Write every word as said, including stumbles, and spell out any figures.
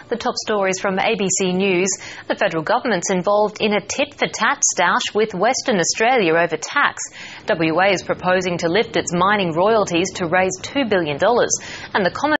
The top stories from A B C News. The federal government's involved in a tit-for-tat stoush with Western Australia over tax. W A is proposing to lift its mining royalties to raise two billion dollars. And the